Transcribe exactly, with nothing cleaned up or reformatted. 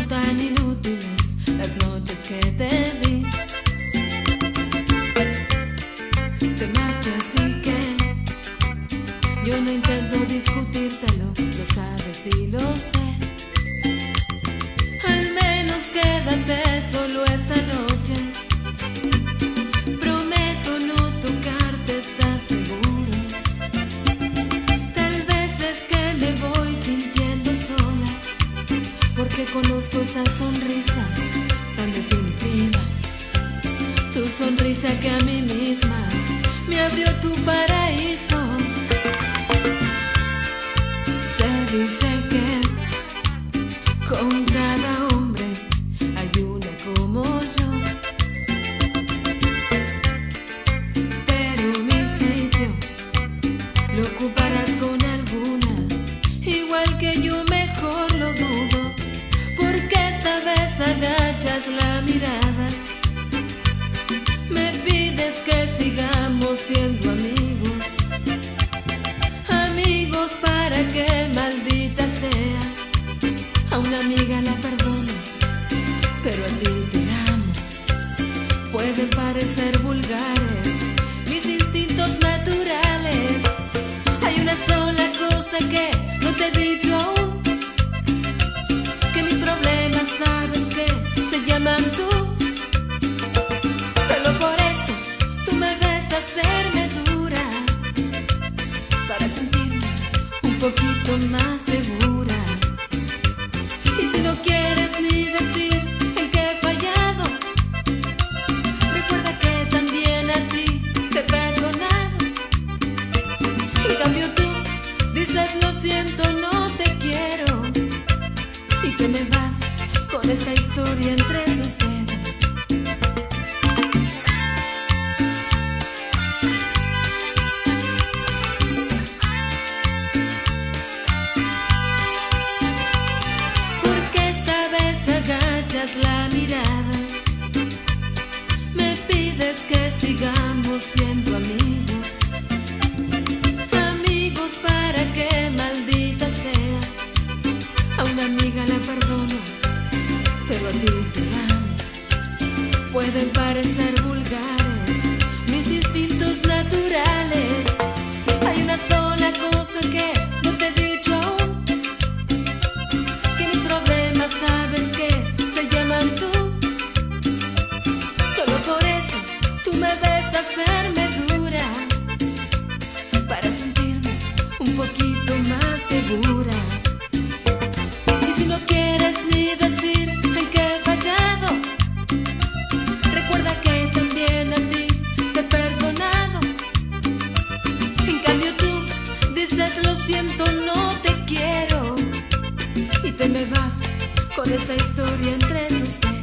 son tan inútiles las noches que te di. Te marchas y que yo no intento discutírtelo, lo sabes y lo sé. Al menos quédate solo esta noche. Prometo no tocarte, ¿estás seguro? Tal vez es que me voy sintiendo sola, porque conozco esa sonrisa tan definitiva. Tu sonrisa que a mí misma me abrió tu paraíso. Se dice que con cada hombre hay una como yo, pero mi sitio lo ocuparás con alguna, igual que yo, mejor lo dudo, porque esta vez agachas la mirada. Me pides que sigamos siendo amigos, amigos para que, maldita sea, a una amiga la perdono, pero a ti te amo. Pueden parecer vulgares mis instintos naturales. Hay una sola cosa que no te he dicho aún, que mis problemas sabes que se llaman tú. Solo por eso tú me ves hacerme dura, para sentirme un poquito más segura. Y si no quieres ni decir en qué he fallado, recuerda que también a ti te he perdonado. En cambio tú dices lo siento, no te quiero, y te me vas con esta historia entre tus dedos. Agachas la mirada, me pides que sigamos siendo amigos, amigos para que, maldita sea, a una amiga la perdono, pero a ti te amo. Pueden parecer vulgares mis instintos naturales. Hay una sola cosa que no te he dicho aún, que mis problemas sabes que se llaman tú. Solo por eso tú me ves hacerme dura, para sentirme un poquito más segura. Y si no quieres ni decir en qué he fallado, recuerda que también a ti te he perdonado. En cambio tú dices lo siento, no te quiero, y te me vas con esta historia entre tus dedos.